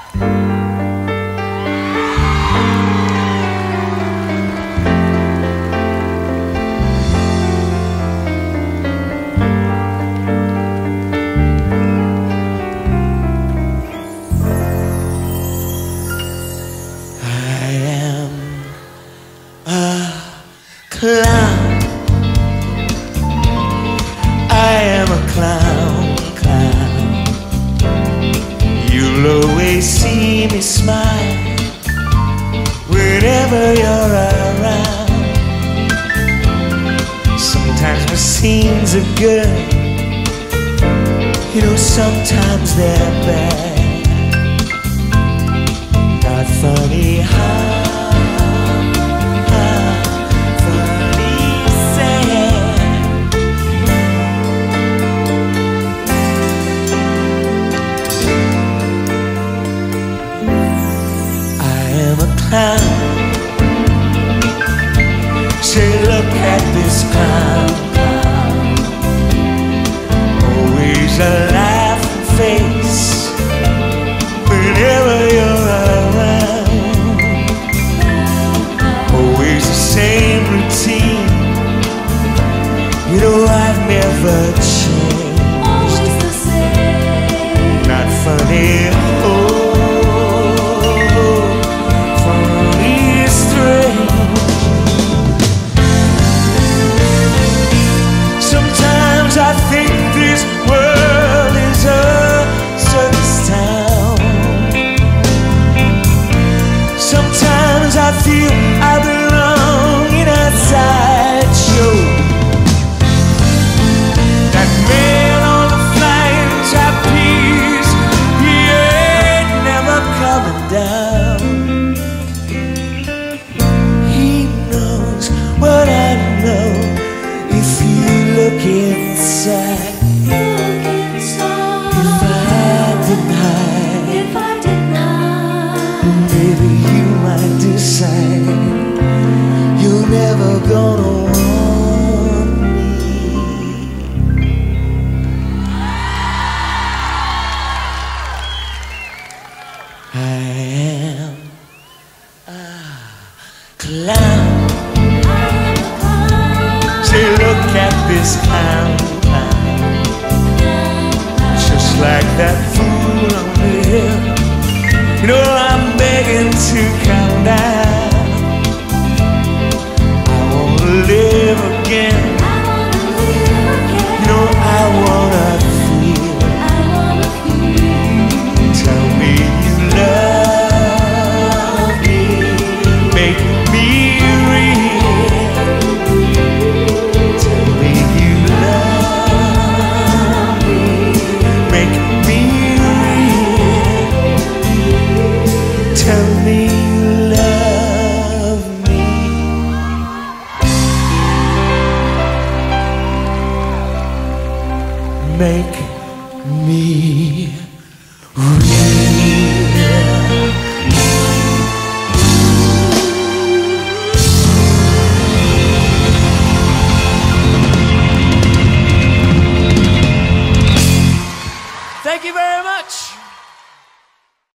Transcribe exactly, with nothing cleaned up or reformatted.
Clown, I am a clown, clown. You'll always see me smile whenever you're around. Sometimes my scenes are good, you know, sometimes they're bad. Not funny, huh? Say, look at this clown, clown. Always a laughing face whenever you're around. Always the same routine, you know I've never changed. Always the same. Not funny, oh. I think this world is a circus town. Sometimes I feel I belong in a sideshow. That man on the flying trapeze, he ain't never coming down. He knows what I know. If you look inside, Look inside. if I didn't hide, If I didn't hide, maybe you might decide you're never gonna want me. I am a clown. Say, look at this clown, clown. Just like that fool on the hill. You know I'm begging to come down. I wanna live again. You know I wanna feel. Tell me you love me. Make me real. Make me